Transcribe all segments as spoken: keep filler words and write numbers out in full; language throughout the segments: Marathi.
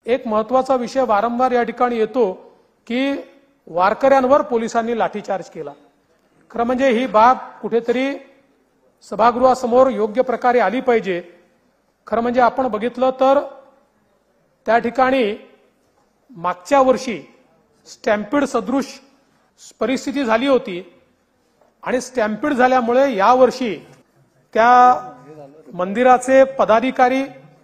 एक महत्त्वाचा विषय वारंवार या ठिकाणी येतो की वारकऱ्यांवर पोलिसांनी लाठीचार्ज केला। खरं म्हणजे ही बाब कुठेतरी सभागृहासमोर योग्य प्रकारे आली पाहिजे। खरं म्हणजे आपण बघितलं तर त्या ठिकाणी मागच्या वर्षी स्टॅम्पिड सदृश परिस्थिती झाली होती आणि स्टॅम्पिड झाल्यामुळे यावर्षी त्या मंदिराचे पदाधिकारी,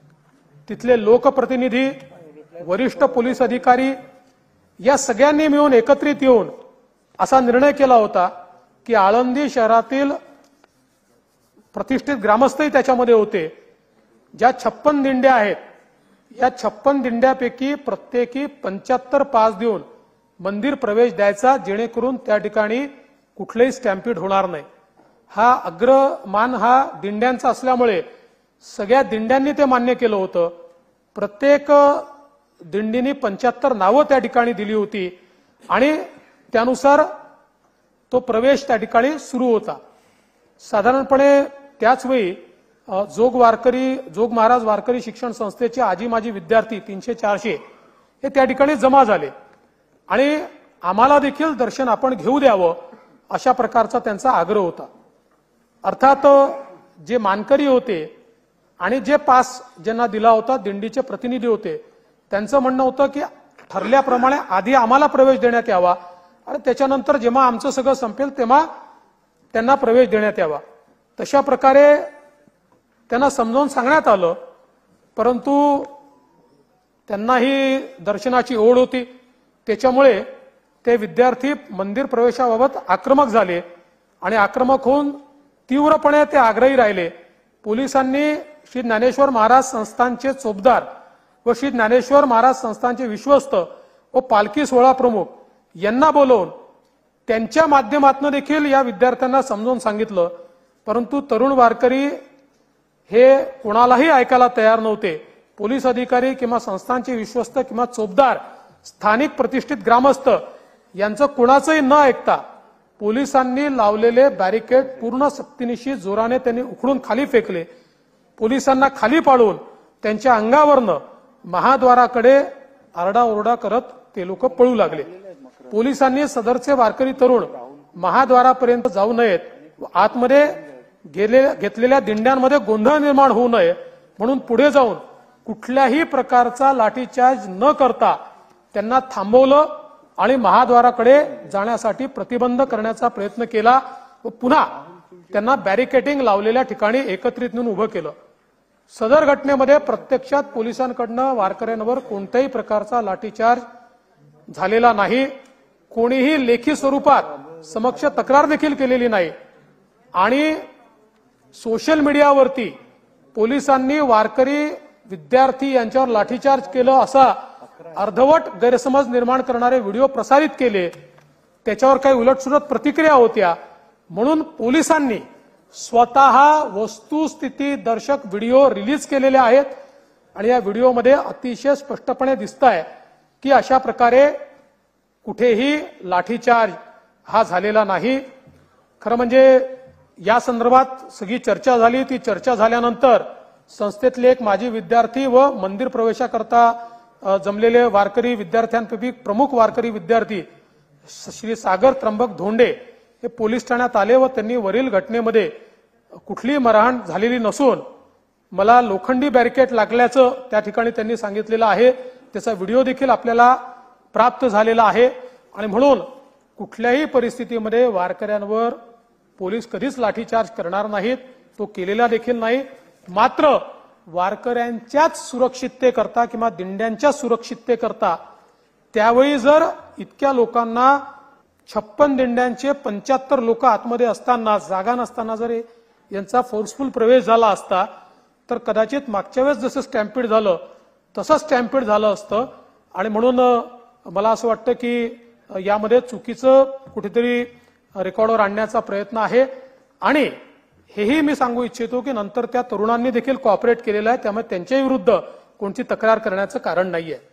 तिथले लोकप्रतिनिधी, वरिष्ठ पोलीस अधिकारी या सगळ्यांनी मिळून एकत्रित येऊन असा निर्णय केला होता की आळंदी शहरातील प्रतिष्ठित ग्रामस्थही त्याच्यामध्ये होते। ज्या छप्पन दिंड्या आहेत या छप्पन दिंड्यापैकी प्रत्येकी पंच्याहत्तर पास देऊन मंदिर प्रवेश द्यायचा, जेणेकरून त्या ठिकाणी कुठलेही स्टॅम्पिड होणार नाही। हा अग्रमान हा दिंड्यांचा असल्यामुळे सगळ्या दिंड्यांनी ते मान्य केलं होतं। प्रत्येक दिंडीने पंच्याहत्तर नावं त्या ठिकाणी दिली होती आणि त्यानुसार तो प्रवेश त्या ठिकाणी सुरू होता। साधारणपणे त्याच वेळी जोग वारकरी जोग महाराज वारकरी शिक्षण संस्थेचे आजी माजी विद्यार्थी तीनशे चारशे हे त्या ठिकाणी जमा झाले आणि आम्हाला देखील दर्शन आपण घेऊ द्यावं अशा प्रकारचा त्यांचा आग्रह होता। अर्थात जे मानकरी होते आणि जे पास ज्यांना दिला होता दिंडीचे प्रतिनिधी होते, त्यांचं म्हणणं होतं की ठरल्याप्रमाणे आधी आम्हाला प्रवेश देण्यात यावा आणि त्याच्यानंतर जेव्हा आमचं सगळं संपेल तेव्हा त्यांना प्रवेश देण्यात यावा। तशा प्रकारे त्यांना समजावून सांगण्यात आलं, परंतु त्यांनाही दर्शनाची ओढ होती, त्याच्यामुळे ते विद्यार्थी मंदिर प्रवेशाबाबत आक्रमक झाले आणि आक्रमक होऊन तीव्रपणे ते आग्रही राहिले। पोलिसांनी श्री ज्ञानेश्वर महाराज संस्थानचे चोपदार व श्री ज्ञानेश्वर महाराज संस्थानचे विश्वस्त व पालखी सोहळा प्रमुख यांना बोलवून त्यांच्या माध्यमातून देखील या विद्यार्थ्यांना समजावून सांगितलं, परंतु तरुण वारकरी हे कोणालाही ऐकायला तयार नव्हते। पोलीस अधिकारी किंवा संस्थानचे विश्वस्त किंवा चोपदार, स्थानिक प्रतिष्ठित ग्रामस्थ यांचं कोणाचंही न ऐकता पोलिसांनी लावलेले बॅरिकेड पूर्ण सक्तीनिशी जोराने त्यांनी उखडून खाली फेकले। पोलिसांना खाली पाडून त्यांच्या अंगावरनं महाद्वाराकडे आरडाओरडा करत ते लोक पळू लागले। पोलिसांनी सदरचे वारकरी तरुण महाद्वारापर्यंत जाऊ नयेत व आतमध्ये गेले घेतलेल्या दिंड्यांमध्ये गोंधळ निर्माण होऊ नये म्हणून पुढे जाऊन कुठल्याही प्रकारचा लाठीचार्ज न करता त्यांना थांबवलं आणि महाद्वाराकडे जाण्यासाठी प्रतिबंध करण्याचा प्रयत्न केला व पुन्हा त्यांना बॅरिकेडिंग लावलेल्या ठिकाणी एकत्रित नेऊन उभं केलं। सदर घटनेमध्ये प्रत्यक्षात पोलिसांकडनं वारकऱ्यांवर कोणत्याही प्रकारचा लाठीचार्ज झालेला नाही। कोणीही लेखी स्वरूपात समक्ष तक्रार देखील केलेली नाही आणि सोशल मीडियावरती पोलिसांनी वारकरी विद्यार्थी यांच्यावर लाठीचार्ज केलं असा अर्धवट गैरसमज निर्माण करणारे व्हिडिओ प्रसारित केले। त्याच्यावर काही उलटसुलट प्रतिक्रिया होत्या, म्हणून पोलिसांनी स्वतः वस्तुस्थिती दर्शक व्हिडिओ रिलीज केलेले आहेत आणि या व्हिडिओमध्ये अतिशय स्पष्टपणे दिसतंय की अशा प्रकारे कुठेही लाठीचार्ज हा झालेला नाही। खरं म्हणजे या संदर्भात सगळी चर्चा झाली। ती चर्चा झाल्यानंतर संस्थेतले एक माजी विद्यार्थी व मंदिर प्रवेशाकरता जमलेले वारकरी विद्यार्थ्यांपैकी प्रमुख वारकरी विद्यार्थी श्री सागर त्र्यंबक धोंडे हे पोलीस ठाण्यात आले व त्यांनी वरील घटनेमध्ये कुठलीही मारहाण झालेली नसून मला लोखंडी बॅरिकेड लागल्याचं त्या ठिकाणी त्यांनी सांगितलेलं आहे। त्याचा व्हिडिओ देखील आपल्याला प्राप्त झालेला आहे आणि म्हणून कुठल्याही परिस्थितीमध्ये वारकऱ्यांवर पोलीस कधीच लाठीचार्ज करणार नाहीत, तो केलेला देखील नाही। मात्र वारकऱ्यांच्याच सुरक्षिततेकरता किंवा दिंड्यांच्या सुरक्षिततेकरता त्यावेळी जर इतक्या लोकांना छप्पन दिंड्यांचे पंच्याहत्तर लोक आतमध्ये असताना जागा नसताना जर यांचा फोर्सफुल प्रवेश झाला असता तर कदाचित मागच्या वेळेस जसं स्टॅम्पिड झालं तसं स्टॅम्पिड झालं असतं आणि म्हणून मला असं वाटतं की यामध्ये चुकीचं कुठेतरी रेकॉर्डवर आणण्याचा प्रयत्न आहे आणि हेही मी सांगू इच्छितो की नंतर त्या तरुणांनी देखील कॉपरेट केलेलं आहे, त्यामुळे त्यांच्या विरुद्ध कोणती तक्रार करण्याचं कारण नाहीये।